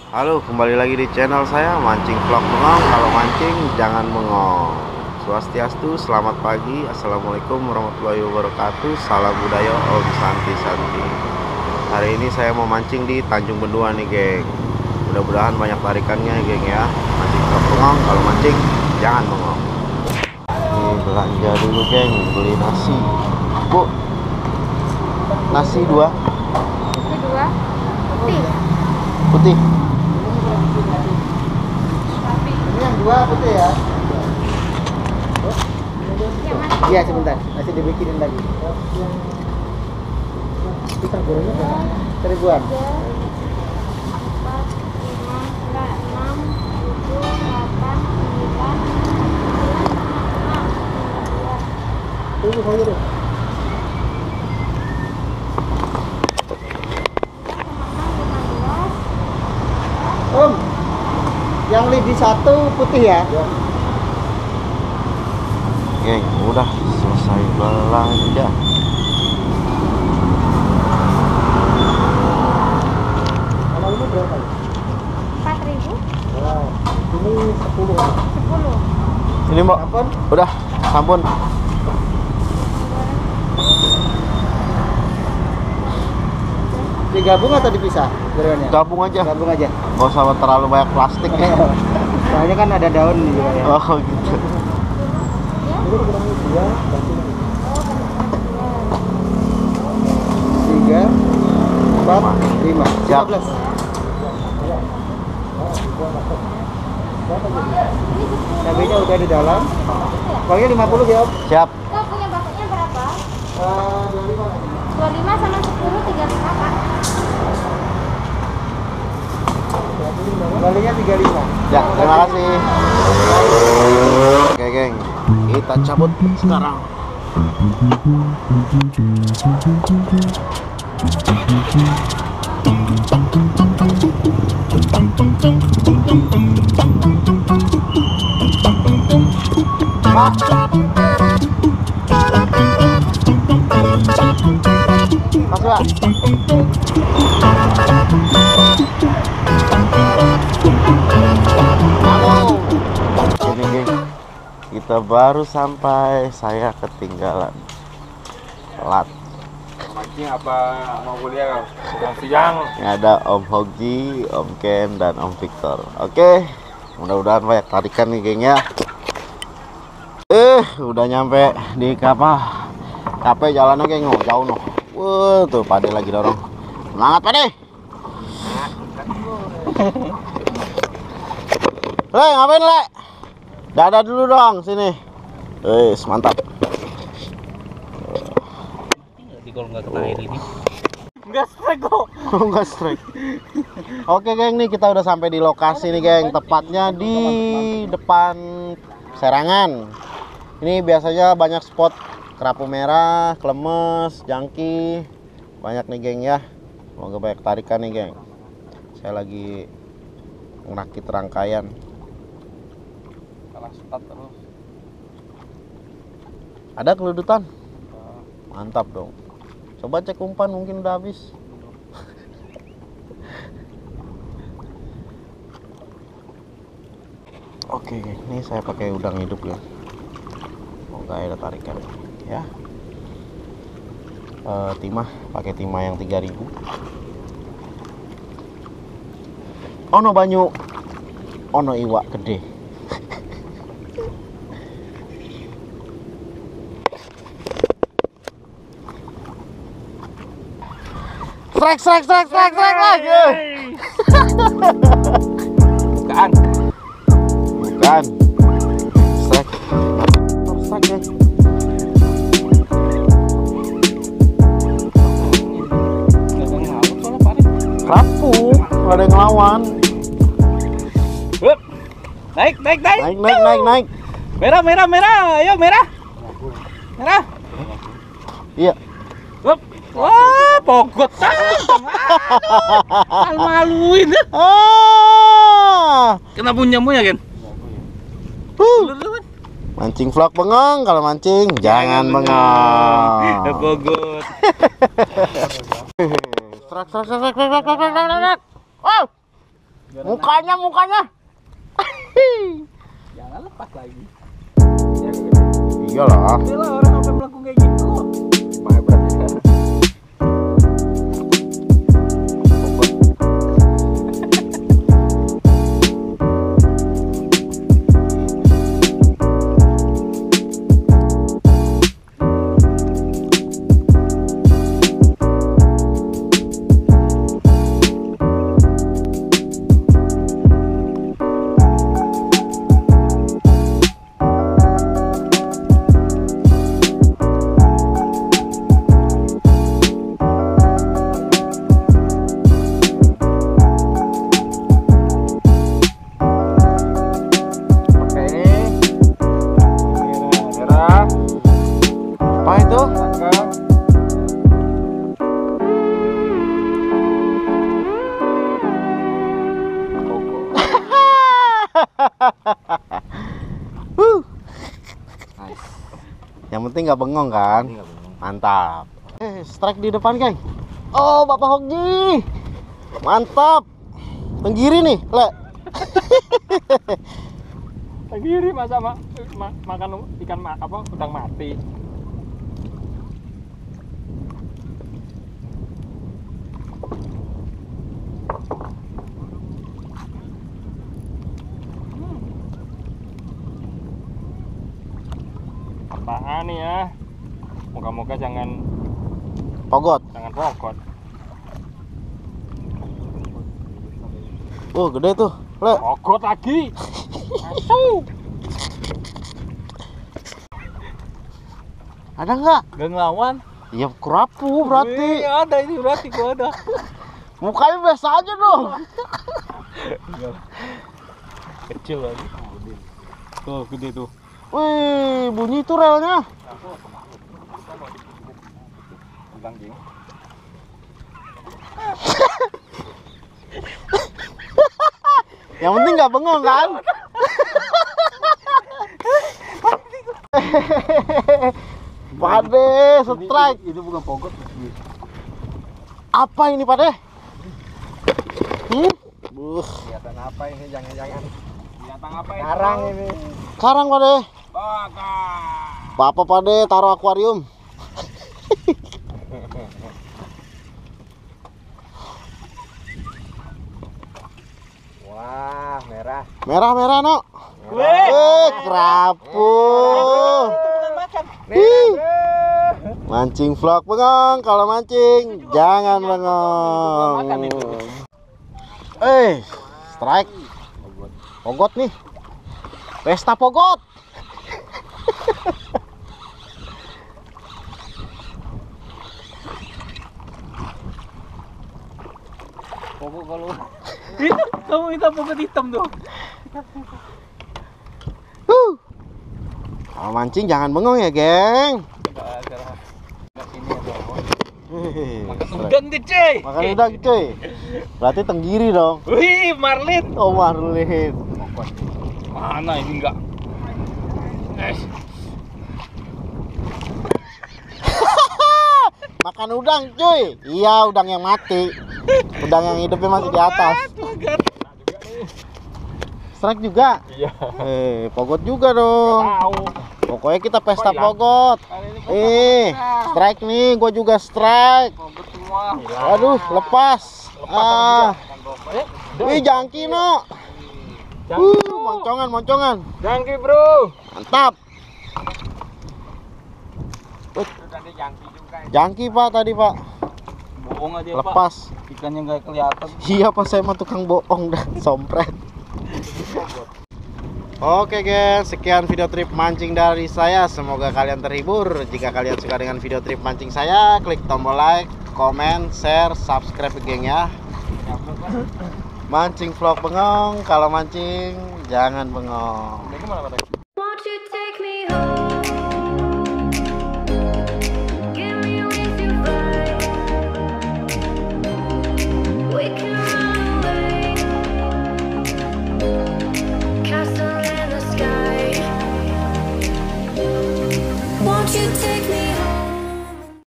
Halo, kembali lagi di channel saya Mancing Vlog Bengong. Kalau mancing jangan bengong. Swastiastu, selamat pagi, assalamualaikum warahmatullahi wabarakatuh. Salam budaya, om santi santi. Hari ini saya mau mancing di Tanjung Bendua nih, geng. Mudah-mudahan banyak tarikannya, geng ya. Mancing Vlog Bengong, kalau mancing jangan bengong. Ini belanja dulu, geng. Beli nasi, bu. Nasi dua. Putih. Ini yang dua putih ya? Iya sebentar, masih dibikinin lagi. Kita gorengnya berapa? 1000-an. 4, 5, 6, 7, 8, 9, 10. Tunggu saya dulu. Om, yang lidi satu putih ya? Geng, udah selesai belanja. Kalau ini berapa? 4.000? Wow, ini 10. 10. Ini mbak, Ampun. udah sampun. Digabung atau dipisah gorengannya? Gabung aja, Gabung aja. nggak usah terlalu banyak plastik ya. Soalnya kan ada daun juga ya. Oh gitu. Ini gorengnya 2, 3, 4, 5, Siap. 15. Cabenya udah di dalam. Pokoknya 50 ya, Om. Siap. Kak punya bapaknya berapa? 25 lagi. 25 sama 10, 35 Kak. Kembalinya 35. Ya, terima kasih. Oke, geng. Kita cabut sekarang. Masuk, Pak. Ini, geng. Kita baru sampai, saya ketinggalan. Telat. Mancing apa mau kuliah? Siang. Ini ada Om Hogi, Om Ken, dan Om Victor. Oke, mudah-mudahan banyak tarikan nih, geng ya. Udah nyampe di kapal. Capek jalannya, geng. Oh, jauh noh. Tuh Pade lagi dorong. Semangat, Pade. Le, ngapain, Le? Dada dulu dong sini. Mantap. Kalau nggak kena air ini. Enggak strike kok. Enggak strike. Oke, geng, nih kita udah sampai di lokasi nih, geng. Tepatnya di depan Serangan. Ini biasanya banyak spot kerapu merah, klemes, jangki. Banyak nih, geng ya. Semoga banyak tarikan nih, geng. Saya lagi ngerakit rangkaian. Salah start terus. Ada keludutan? Mantap dong. Coba cek umpan, mungkin udah habis. Oke, ini saya pakai udang hidup ya. Semoga ada tarikan ya. Timah, pakai timah yang 3000. Ono banyu, ono iwak gede. Strike lagi. Bukan. Bukan. Strike. Strike ya. Kerapu, ada yang ngelawan. Hup. Naik. Naik. Merah. Ayo merah. Merah. Iya. Hup. Wah, pogot. Maluin. Kena punyamu ya, Gen? Mancing vlog bengong, kalau mancing jangan bengong. Pogot. Serak. Wow. Mukanya. Jangan lepas lagi. Iyalah. Iyalah orang sampai melengkung kayak gitu. Gimana berarti kan? Apa itu? Yang penting nggak bengong kan? Mantap. Strike di depan, geng. Oh, Bapak Hoki. Mantap. Tenggiri nih, Le. Tenggiri masa makan ikan apa udang mati. Apaan nih ya? Moga-moga jangan Pogot. pokok. Oh, gede tuh, Le. Pokok lagi. Asu. Ada nggak? Gak ngelawan. Iya, kerapu berarti. Ada ini berarti gua ada. Mukanya biasa aja dong. Kecil lagi. Tuh, gede tuh. Wih, bunyi tuh relnya. Yang penting nggak bengong kan? Pade, strike. Itu bukan pogot. Apa ini, Pade? Kelihatan apa ini? Jangan-jangan Binatang apa itu? karang ini. Karang, Pade. Bakar. Bapak, Pade, taruh akuarium. Wah, merah. Merah-merah, no. Weh, kerapu. Merah, bro. Mancing vlog bengong, kalau mancing jangan bengong. makan itu. Strike. Pogot nih. Pesta pogot. Pokok kalau Kamu minta pokok hitam tuh. Kalau mancing jangan bengong ya, geng. Makan udang deh, cuy. Makan udang, cuy. Berarti tenggiri dong. Wih, marlin. Oh, marlin. Mana ini enggak? Makan udang, cuy. Iya, udang yang mati. Udang yang hidupnya masih di atas. Strike juga. Iya. Pogot juga dong. Tahu. Pokoknya kita pesta hilang? pogot. Kali ini gua Strike nih, gua juga strike. pokok semua. Aduh, lepas. Ah. Wih, jangki, no. Moncongan. Jangki, bro. Mantap. Jangki, Pak, tadi, Pak. Bohong aja, Pak. Lepas. Ikannya nggak kelihatan. Iya, Pak, saya mah tukang bohong dah, sompret. Oke, guys, sekian video trip mancing dari saya. Semoga kalian terhibur. Jika kalian suka dengan video trip mancing saya, klik tombol like, comment, share, subscribe, geng ya. Mancing vlog bengong, kalau mancing jangan bengong. Ini kemana, Pak?